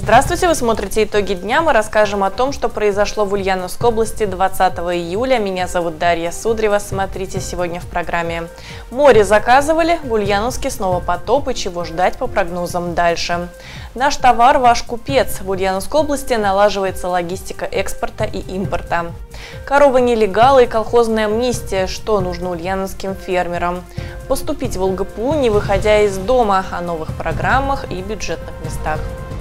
Здравствуйте, вы смотрите «Итоги дня». Мы расскажем о том, что произошло в Ульяновской области 20 июля. Меня зовут Дарья Судрева. Смотрите сегодня в программе. Море заказывали, в Ульяновске снова потоп и чего ждать по прогнозам дальше. Наш товар – ваш купец. В Ульяновской области налаживается логистика экспорта и импорта. Коровы-нелегалы и колхозная амнистия. Что нужно ульяновским фермерам? Поступить в ЛГПУ, не выходя из дома. О новых программах и бюджетных местах.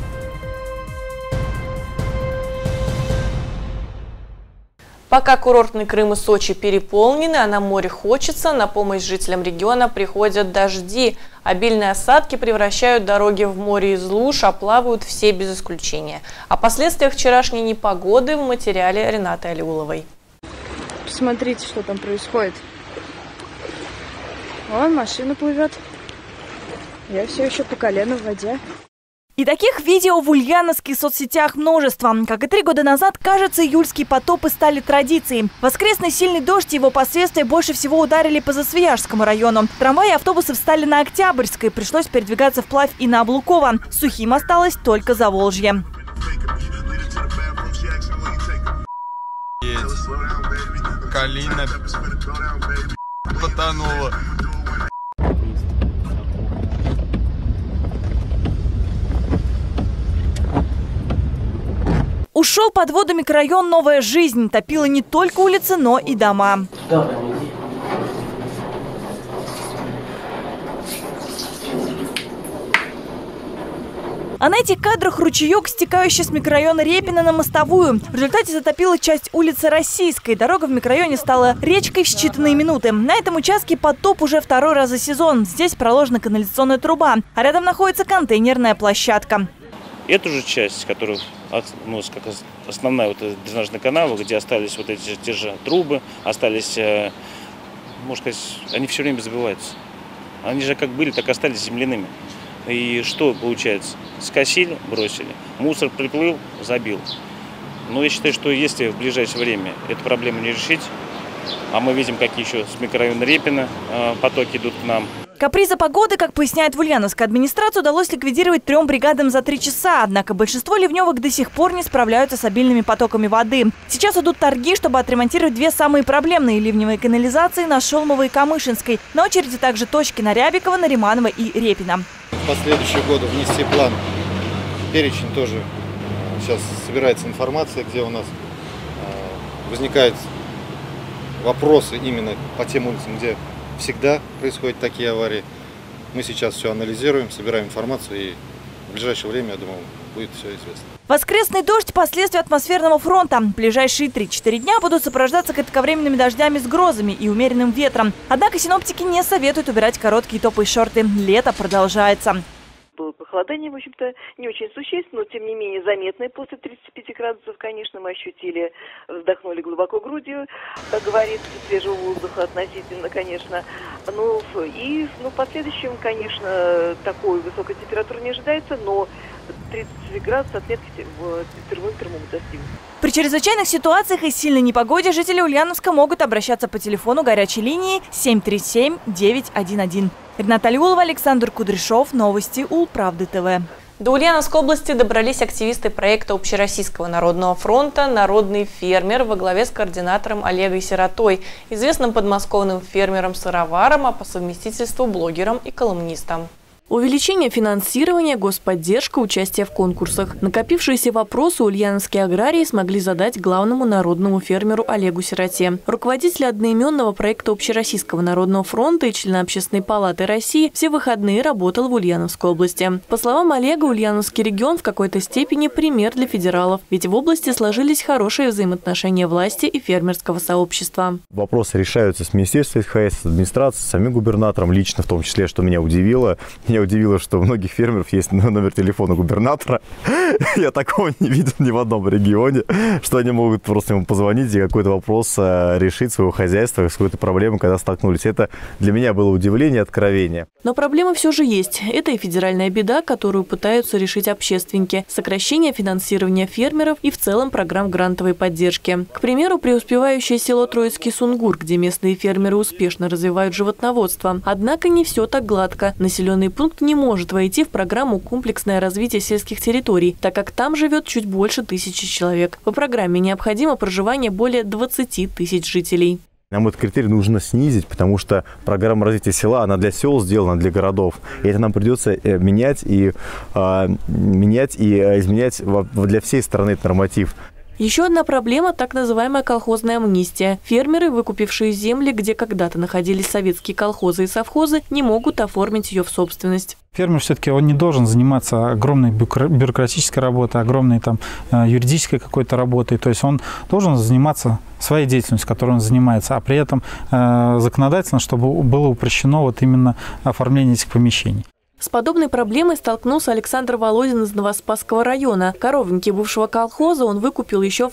Пока курортный Крым и Сочи переполнены, а на море хочется, на помощь жителям региона приходят дожди. Обильные осадки превращают дороги в море из луж, а плавают все без исключения. О последствиях вчерашней непогоды в материале Ренаты Алиуловой. Посмотрите, что там происходит. Вон машина плывет. Я все еще по колено в воде. И таких видео в ульяновских соцсетях множество. Как и 3 года назад, кажется, июльские потопы стали традицией. Воскресный сильный дождь и его последствия больше всего ударили по Засвияжскому району. Трамваи и автобусы встали на Октябрьской. Пришлось передвигаться вплавь и на Облуково. Сухим осталось только Заволжье. Калина потонула. Ушел под воду микрорайон «Новая жизнь». Топило не только улицы, но и дома. А на этих кадрах ручеек, стекающий с микрорайона Репина на Мостовую. В результате затопила часть улицы Российской. Дорога в микрорайоне стала речкой в считанные минуты. На этом участке потоп уже 2-й раз за сезон. Здесь проложена канализационная труба, а рядом находится контейнерная площадка. Эту же часть, которая как основная дренажная канава, где остались вот эти те же трубы, остались, можно сказать, они все время забиваются. Они же как были, так и остались земляными. И что получается? Скосили, бросили. Мусор приплыл, забил. Но я считаю, что если в ближайшее время эту проблему не решить, а мы видим, какие еще с микрорайона Репина потоки идут к нам. Каприза погоды, как поясняет в Ульяновской администрации, удалось ликвидировать 3 бригадам за 3 часа. Однако большинство ливневок до сих пор не справляются с обильными потоками воды. Сейчас идут торги, чтобы отремонтировать 2 самые проблемные ливневые канализации на Шелмовой и Камышинской. На очереди также точки на Рябикова, Нариманова и Репина. В последующие годы внести план, перечень тоже. Сейчас собирается информация, где у нас возникают вопросы именно по тем улицам, где всегда происходят такие аварии. Мы сейчас все анализируем, собираем информацию, и в ближайшее время, я думаю, будет все известно. Воскресный дождь – последствия атмосферного фронта. Ближайшие 3-4 дня будут сопровождаться кратковременными дождями с грозами и умеренным ветром. Однако синоптики не советуют убирать короткие топы и шорты. Лето продолжается. Было похолодание, в общем-то, не очень существенно, но тем не менее заметное. После 35 градусов, конечно, мы ощутили, вздохнули глубоко грудью, как говорится, свежего воздуха относительно, конечно. В последующем, конечно, такой высокой температуры не ожидается, но 30 градусов отметки термометр могут достигнуть. При чрезвычайных ситуациях и сильной непогоде жители Ульяновска могут обращаться по телефону горячей линии 737-911. Рената Алиулова, Александр Кудряшов. Новости Улправды ТВ. До Ульяновской области добрались активисты проекта Общероссийского народного фронта «Народный фермер» во главе с координатором Олегой Сиротой, известным подмосковным фермером-сыроваром, а по совместительству блогером и колумнистом. Увеличение финансирования, господдержка, участие в конкурсах. Накопившиеся вопросы ульяновские аграрии смогли задать главному народному фермеру Олегу Сироте. Руководитель одноименного проекта Общероссийского народного фронта и член Общественной палаты России все выходные работал в Ульяновской области. По словам Олега, Ульяновский регион в какой-то степени пример для федералов, ведь в области сложились хорошие взаимоотношения власти и фермерского сообщества. Вопросы решаются с министерством СХС, с администрацией, с самим губернатором лично, в том числе, что меня удивило. Меня удивило, что у многих фермеров есть номер телефона губернатора. Я такого не видел ни в одном регионе, что они могут просто ему позвонить и какой-то вопрос решить своего хозяйства, с какой-то проблемой, когда столкнулись. Это для меня было удивление и откровение. Но проблема все же есть. Это и федеральная беда, которую пытаются решить общественники. Сокращение финансирования фермеров и в целом программ грантовой поддержки. К примеру, преуспевающее село Троицкий Сунгур, где местные фермеры успешно развивают животноводство. Однако не все так гладко. Населенный пункт пункт не может войти в программу «Комплексное развитие сельских территорий», так как там живет чуть больше 1000 человек. По программе необходимо проживание более 20 тысяч жителей. Нам этот критерий нужно снизить, потому что программа развития села, она для сел сделана, для городов. И это нам придется менять и изменять для всей страны этот норматив. Еще одна проблема – так называемая колхозная амнистия. Фермеры, выкупившие земли, где когда-то находились советские колхозы и совхозы, не могут оформить ее в собственность. Фермер все-таки он не должен заниматься огромной бюрократической работой, огромной юридической какой-то работой. То есть он должен заниматься своей деятельностью, которой он занимается, а при этом законодательно, чтобы было упрощено именно оформление этих помещений. С подобной проблемой столкнулся Александр Володин из Новоспасского района. Коровники бывшего колхоза он выкупил еще в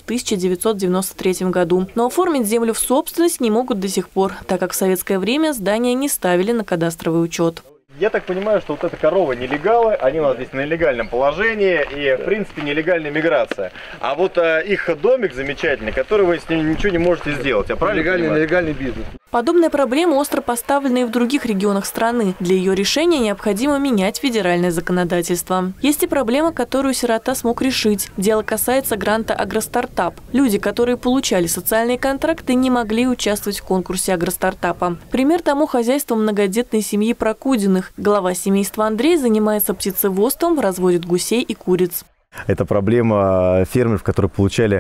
1993 году. Но оформить землю в собственность не могут до сих пор, так как в советское время здания не ставили на кадастровый учет. Я так понимаю, что вот эта корова нелегалы, они у нас здесь на нелегальном положении и, в принципе, нелегальная миграция. А вот их домик замечательный, который вы с ним ничего не можете сделать. Я правильно понимаю? Нелегальный бизнес. Подобная проблема остро поставлена и в других регионах страны. Для ее решения необходимо менять федеральное законодательство. Есть и проблема, которую «Сирота» смог решить. Дело касается гранта «Агростартап». Люди, которые получали социальные контракты, не могли участвовать в конкурсе «Агростартапа». Пример тому хозяйство многодетной семьи Прокудиных. Глава семейства Андрей занимается птицеводством, разводит гусей и куриц. Это проблема фермеров, которые получали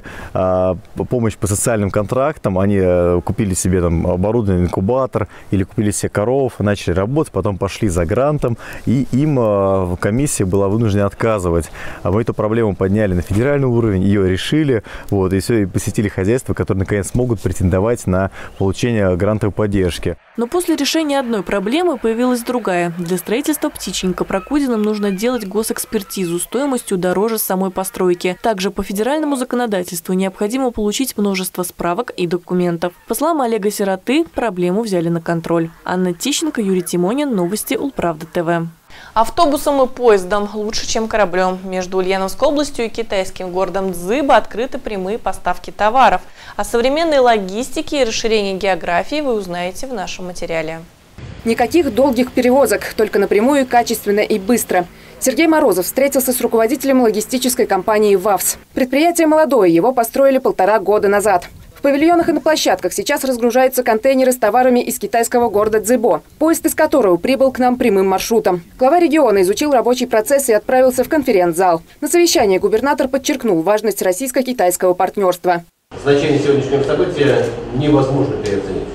помощь по социальным контрактам. Они купили себе оборудование, инкубатор или купили себе коров, начали работать, потом пошли за грантом, и им комиссия была вынуждена отказывать. Мы эту проблему подняли на федеральный уровень, ее решили, и все, и посетили хозяйства, которые наконец смогут претендовать на получение грантовой поддержки. Но после решения одной проблемы появилась другая. Для строительства птичника Прокудиным нужно делать госэкспертизу стоимостью дороже самой постройки. Также по федеральному законодательству необходимо получить множество справок и документов. По словам Олега Сироты, проблему взяли на контроль. Анна Тищенко, Юрий Тимонин, новости Улправда ТВ. Автобусом и поездом лучше, чем кораблем. Между Ульяновской областью и китайским городом Цзыбо открыты прямые поставки товаров. О современной логистике и расширении географии вы узнаете в нашем материале. Никаких долгих перевозок, только напрямую, качественно и быстро. Сергей Морозов встретился с руководителем логистической компании «ВАВС». Предприятие молодое, его построили 1,5 года назад. В павильонах и на площадках сейчас разгружаются контейнеры с товарами из китайского города Цзыбо, поезд из которого прибыл к нам прямым маршрутом. Глава региона изучил рабочий процесс и отправился в конференц-зал. На совещании губернатор подчеркнул важность российско-китайского партнерства. Значение сегодняшнего события невозможно переоценить,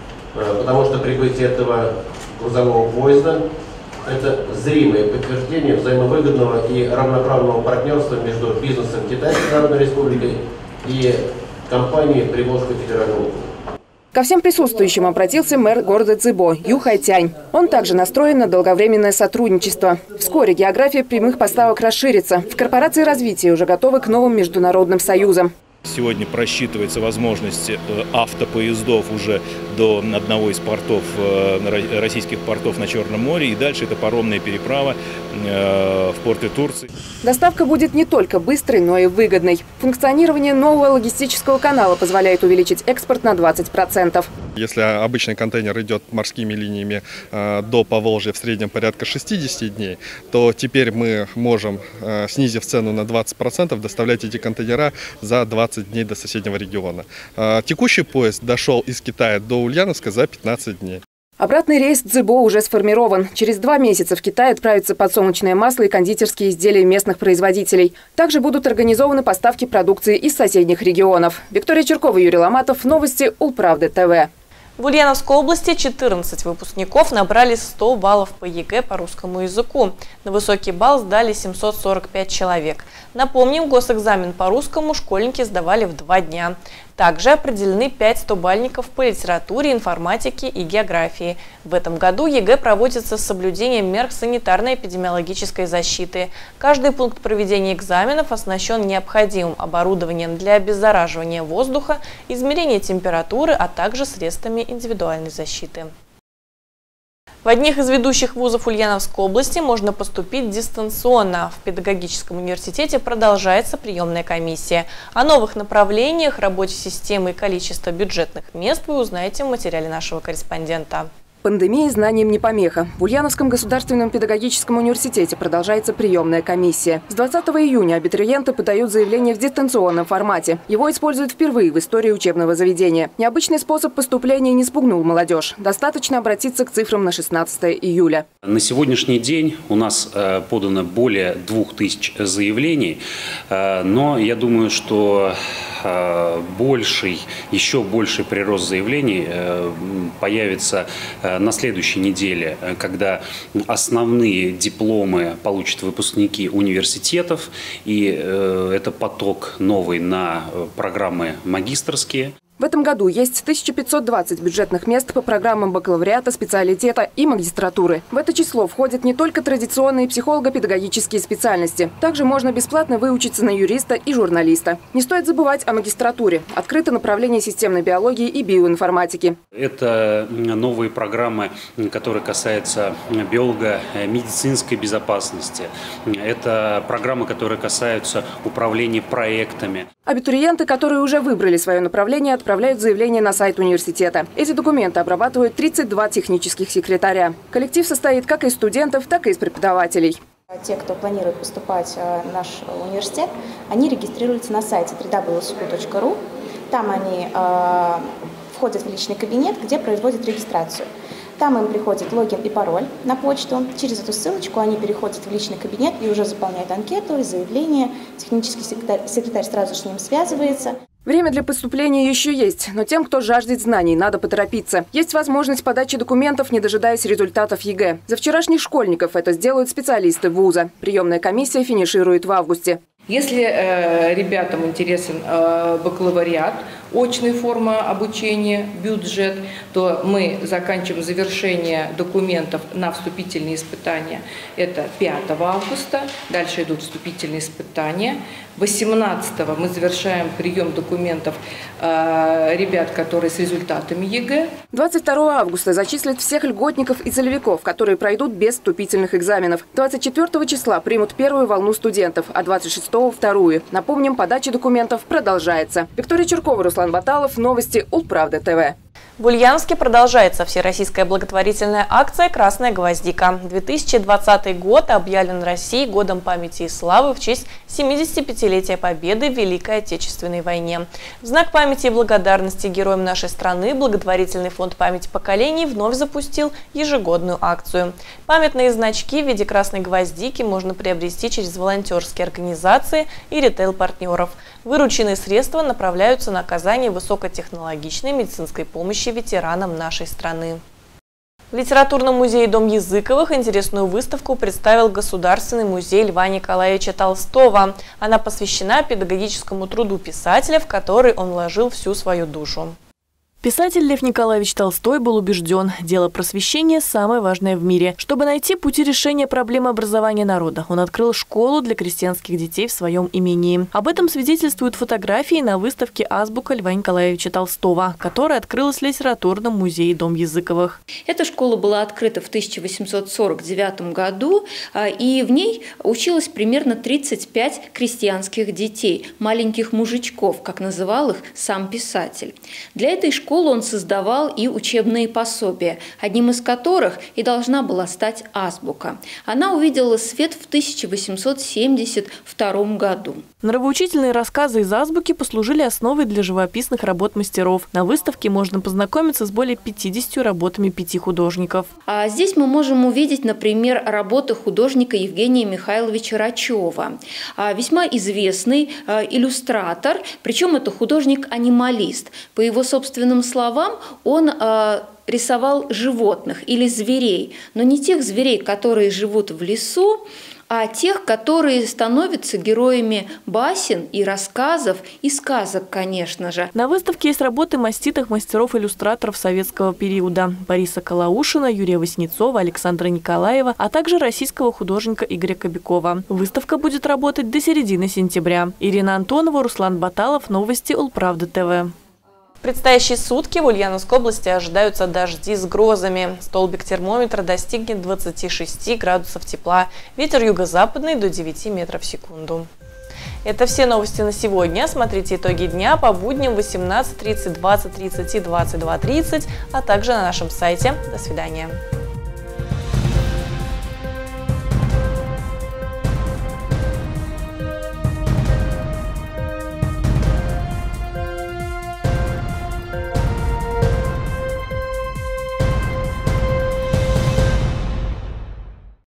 потому что прибытие этого грузового поезда – это зримое подтверждение взаимовыгодного и равноправного партнерства между бизнесом Китайской Народной Республики и компанией Приволжского федерального округа. Ко всем присутствующим обратился мэр города Цзыбо Ю Хайтянь. Он также настроен на долговременное сотрудничество. Вскоре география прямых поставок расширится. В корпорации развития уже готовы к новым международным союзам. Сегодня просчитывается возможность автопоездов уже до одного из портов, российских портов на Черном море. И дальше это паромная переправа в порты Турции. Доставка будет не только быстрой, но и выгодной. Функционирование нового логистического канала позволяет увеличить экспорт на 20%. Если обычный контейнер идет морскими линиями до Поволжья в среднем порядка 60 дней, то теперь мы можем, снизив цену на 20%, доставлять эти контейнера за 20 дней до соседнего региона. Текущий поезд дошел из Китая до Ульяновска за 15 дней. Обратный рейс Цзыбо уже сформирован. Через 2 месяца в Китай отправятся подсолнечное масло и кондитерские изделия местных производителей. Также будут организованы поставки продукции из соседних регионов. Виктория Черкова, Юрий Ломатов. Новости Улправды ТВ. В Ульяновской области 14 выпускников набрали 100 баллов по ЕГЭ по русскому языку. На высокий балл сдали 745 человек. Напомним, госэкзамен по русскому школьники сдавали в 2 дня. Также определены 5 100-бальников по литературе, информатике и географии. В этом году ЕГЭ проводится с соблюдением мер санитарно-эпидемиологической защиты. Каждый пункт проведения экзаменов оснащен необходимым оборудованием для обеззараживания воздуха, измерения температуры, а также средствами индивидуальной защиты. В одних из ведущих вузов Ульяновской области можно поступить дистанционно. В педагогическом университете продолжается приемная комиссия. О новых направлениях, работе системы и количестве бюджетных мест вы узнаете в материале нашего корреспондента. Пандемия знаниям не помеха. В Ульяновском государственном педагогическом университете продолжается приемная комиссия. С 20 июня абитуриенты подают заявление в дистанционном формате. Его используют впервые в истории учебного заведения. Необычный способ поступления не спугнул молодежь. Достаточно обратиться к цифрам на 16 июля. На сегодняшний день у нас подано более 2000 заявлений, но я думаю, что еще больший прирост заявлений появится на следующей неделе, когда основные дипломы получат выпускники университетов, и это поток новый на программы магистерские. В этом году есть 1520 бюджетных мест по программам бакалавриата, специалитета и магистратуры. В это число входят не только традиционные психолого-педагогические специальности. Также можно бесплатно выучиться на юриста и журналиста. Не стоит забывать о магистратуре. Открыто направление системной биологии и биоинформатики. Это новые программы, которые касаются биолого-медицинской безопасности. Это программы, которые касаются управления проектами. Абитуриенты, которые уже выбрали свое направление, отправляют заявление на сайт университета. Эти документы обрабатывают 32 технических секретаря. Коллектив состоит как из студентов, так и из преподавателей. Те, кто планирует поступать в наш университет, они регистрируются на сайте www.sku.ru. Там они входят в личный кабинет, где производят регистрацию. Там им приходит логин и пароль на почту. Через эту ссылочку они переходят в личный кабинет и уже заполняют анкету и заявление. Технический секретарь сразу с ним связывается. Время для поступления еще есть, но тем, кто жаждет знаний, надо поторопиться. Есть возможность подачи документов, не дожидаясь результатов ЕГЭ. За вчерашних школьников это сделают специалисты вуза. Приемная комиссия финиширует в августе. Если ребятам интересен бакалавриат, очная форма обучения, бюджет, то мы заканчиваем завершение документов на вступительные испытания. Это 5 августа. Дальше идут вступительные испытания. 18-го мы завершаем прием документов ребят, которые с результатами ЕГЭ. 22 августа зачислят всех льготников и целевиков, которые пройдут без вступительных экзаменов. 24 числа примут первую волну студентов, а 26-го – вторую. Напомним, подача документов продолжается. Виктория Чуркова, Руслан Баталов. Новости Улправда ТВ. В Ульяновске продолжается всероссийская благотворительная акция «Красная гвоздика». 2020 год объявлен Россией годом памяти и славы в честь 75-летия Победы в Великой Отечественной войне. В знак памяти и благодарности героям нашей страны благотворительный фонд «Память поколений» вновь запустил ежегодную акцию. Памятные значки в виде красной гвоздики можно приобрести через волонтерские организации и ритейл-партнеров. Вырученные средства направляются на оказание высокотехнологичной медицинской помощи ветеранам нашей страны. В литературном музее Дом Языковых интересную выставку представил Государственный музей Льва Николаевича Толстого. Она посвящена педагогическому труду писателя, в который он вложил всю свою душу. Писатель Лев Николаевич Толстой был убежден, дело просвещения самое важное в мире. Чтобы найти пути решения проблемы образования народа, он открыл школу для крестьянских детей в своем имении. Об этом свидетельствуют фотографии на выставке «Азбука Льва Николаевича Толстого», которая открылась в литературном музее Дом Языковых. Эта школа была открыта в 1849 году, и в ней училось примерно 35 крестьянских детей, маленьких мужичков, как называл их сам писатель. Для этой школы он создавал и учебные пособия, одним из которых и должна была стать азбука. Она увидела свет в 1872 году. Нравоучительные рассказы из азбуки послужили основой для живописных работ мастеров. На выставке можно познакомиться с более 50 работами 5 художников. А здесь мы можем увидеть, например, работы художника Евгения Михайловича Рачева. Весьма известный иллюстратор, причем это художник-анималист. По его собственным словам, он рисовал животных или зверей, но не тех зверей, которые живут в лесу, а тех, которые становятся героями басен и рассказов, и сказок, конечно же. На выставке есть работы маститых мастеров-иллюстраторов советского периода – Бориса Калаушина, Юрия Васнецова, Александра Николаева, а также российского художника Игоря Кобякова. Выставка будет работать до середины сентября. Ирина Антонова, Руслан Баталов. Новости Улправда ТВ. В предстоящие сутки в Ульяновской области ожидаются дожди с грозами. Столбик термометра достигнет 26 градусов тепла. Ветер юго-западный до 9 метров в секунду. Это все новости на сегодня. Смотрите итоги дня по будням 18:30, 20:30 и 22:30, а также на нашем сайте. До свидания.